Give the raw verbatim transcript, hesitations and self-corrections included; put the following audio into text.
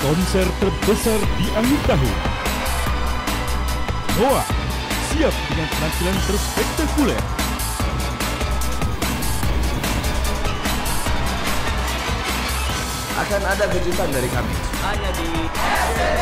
konser terbesar di akhir tahun. Noah siap dengan penampilan terspektakuler. Akan ada kejutan dari kami. Hanya di